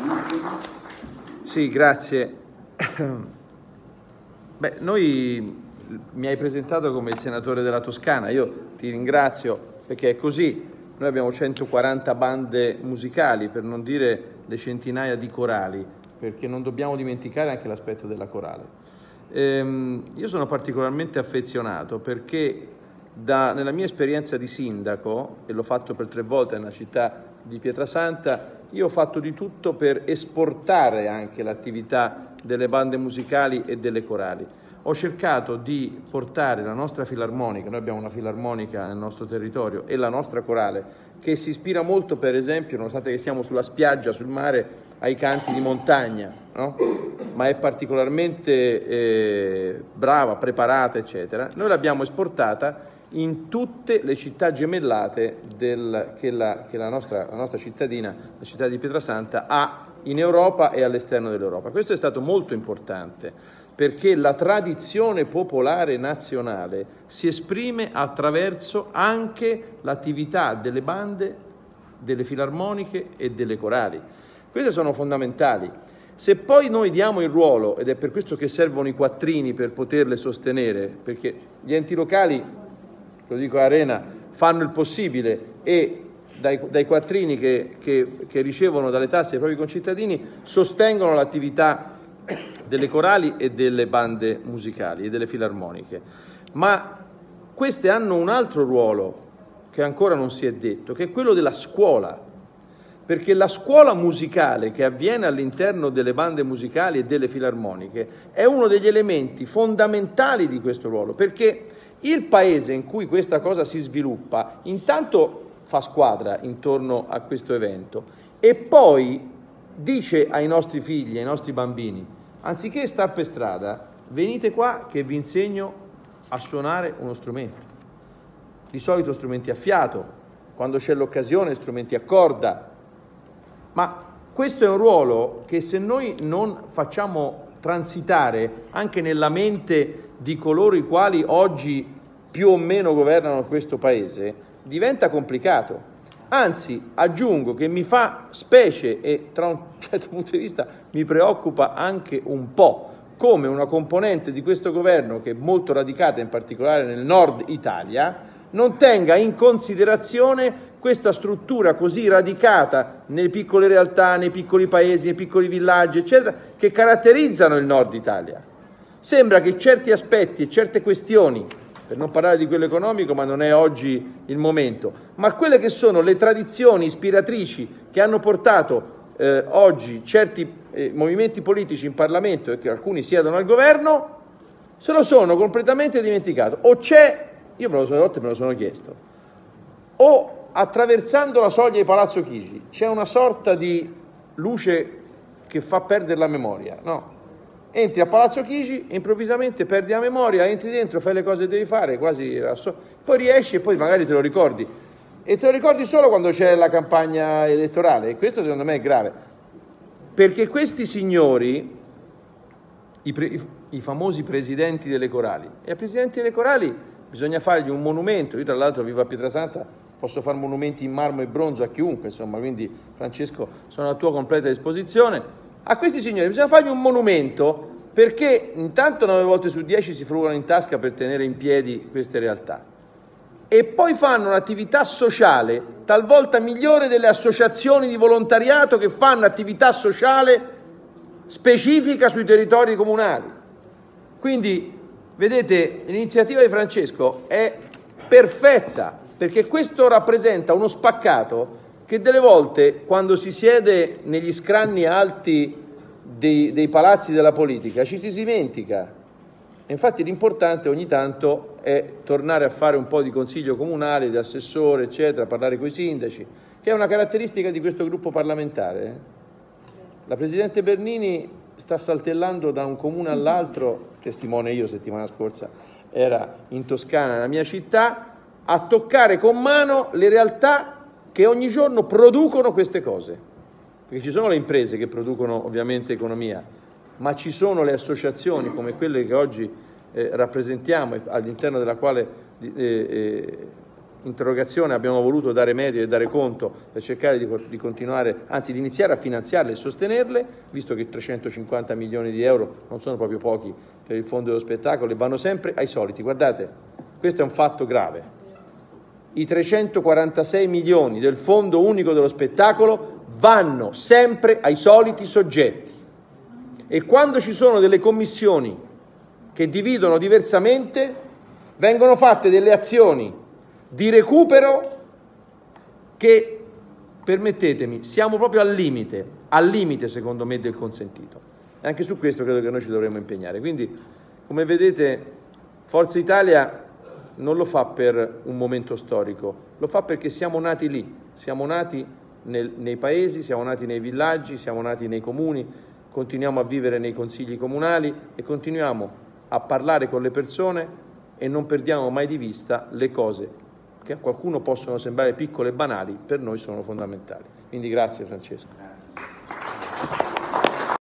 Sì, grazie. Beh, mi hai presentato come il senatore della Toscana, io ti ringrazio perché è così. Noi abbiamo 140 bande musicali, per non dire le centinaia di corali, perché non dobbiamo dimenticare anche l'aspetto della corale. Io sono particolarmente affezionato perché nella mia esperienza di sindaco, e l'ho fatto per 3 volte nella città di Pietrasanta, io ho fatto di tutto per esportare anche l'attività delle bande musicali e delle corali. Ho cercato di portare la nostra filarmonica, noi abbiamo una filarmonica nel nostro territorio, e la nostra corale, che si ispira molto, per esempio, nonostante che siamo sulla spiaggia, sul mare, ai canti di montagna, no? Ma è particolarmente brava, preparata, eccetera. Noi l'abbiamo esportata in tutte le città gemellate che la nostra cittadina, la città di Pietrasanta, ha in Europa e all'esterno dell'Europa. Questo è stato molto importante, perché la tradizione popolare nazionale si esprime attraverso anche l'attività delle bande, delle filarmoniche e delle corali. Queste sono fondamentali. Se poi noi diamo il ruolo, ed è per questo che servono i quattrini per poterle sostenere, perché gli enti locali, lo dico a Arena, fanno il possibile e dai quattrini che ricevono dalle tasse dei propri concittadini sostengono l'attività delle corali e delle bande musicali e delle filarmoniche. Ma queste hanno un altro ruolo che ancora non si è detto, che è quello della scuola, perché la scuola musicale che avviene all'interno delle bande musicali e delle filarmoniche è uno degli elementi fondamentali di questo ruolo, perché il paese in cui questa cosa si sviluppa intanto fa squadra intorno a questo evento e poi dice ai nostri figli, ai nostri bambini: anziché star per strada, venite qua che vi insegno a suonare uno strumento. Di solito strumenti a fiato, quando c'è l'occasione strumenti a corda. Ma questo è un ruolo che, se noi non facciamo transitare anche nella mente di coloro i quali oggi più o meno governano questo paese, diventa complicato. Anzi, aggiungo che mi fa specie e tra un certo punto di vista mi preoccupa anche un po' come una componente di questo governo, che è molto radicata in particolare nel nord Italia, non tenga in considerazione questa struttura così radicata nelle piccole realtà, nei piccoli paesi, nei piccoli villaggi, eccetera, che caratterizzano il nord Italia. Sembra che certi aspetti e certe questioni, per non parlare di quello economico, ma non è oggi il momento, ma quelle che sono le tradizioni ispiratrici che hanno portato oggi certi movimenti politici in Parlamento e che alcuni siedono al governo, se lo sono completamente dimenticato. O c'è, io me lo sono chiesto, o attraversando la soglia di Palazzo Chigi c'è una sorta di luce che fa perdere la memoria, no? Entri a Palazzo Chigi e improvvisamente perdi la memoria, entri dentro, fai le cose che devi fare, quasi poi riesci e poi magari te lo ricordi. E te lo ricordi solo quando c'è la campagna elettorale, e questo secondo me è grave, perché questi signori, i famosi presidenti delle corali, e ai presidenti delle corali bisogna fargli un monumento. Io tra l'altro vivo a Pietrasanta, posso fare monumenti in marmo e bronzo a chiunque, insomma, quindi Francesco sono a tua completa disposizione. A questi signori bisogna fargli un monumento, perché intanto 9 volte su 10 si frugano in tasca per tenere in piedi queste realtà e poi fanno un'attività sociale talvolta migliore delle associazioni di volontariato che fanno attività sociale specifica sui territori comunali. Quindi, vedete, l'iniziativa di Francesco è perfetta, perché questo rappresenta uno spaccato che delle volte, quando si siede negli scranni alti dei palazzi della politica, ci si dimentica. Infatti l'importante ogni tanto è tornare a fare un po' di consiglio comunale, di assessore, eccetera, parlare coi sindaci, che è una caratteristica di questo gruppo parlamentare. La Presidente Bernini sta saltellando da un comune all'altro, testimone io settimana scorsa era in Toscana, nella mia città, a toccare con mano le realtà che ogni giorno producono queste cose. Perché ci sono le imprese che producono ovviamente economia, ma ci sono le associazioni come quelle che oggi rappresentiamo, all'interno della quale interrogazione abbiamo voluto dare merito e dare conto per cercare di continuare, anzi di iniziare a finanziarle e sostenerle, visto che 350 milioni di euro non sono proprio pochi per il fondo dello spettacolo e vanno sempre ai soliti. Guardate, questo è un fatto grave. I 346 milioni del fondo unico dello spettacolo vanno sempre ai soliti soggetti e quando ci sono delle commissioni che dividono diversamente vengono fatte delle azioni di recupero che, permettetemi, siamo proprio al limite secondo me del consentito. E anche su questo credo che noi ci dovremmo impegnare. Quindi, come vedete, Forza Italia non lo fa per un momento storico, lo fa perché siamo nati lì, siamo nati nei paesi, siamo nati nei villaggi, siamo nati nei comuni, continuiamo a vivere nei consigli comunali e continuiamo a parlare con le persone e non perdiamo mai di vista le cose che a qualcuno possono sembrare piccole e banali, per noi sono fondamentali. Quindi grazie Francesco.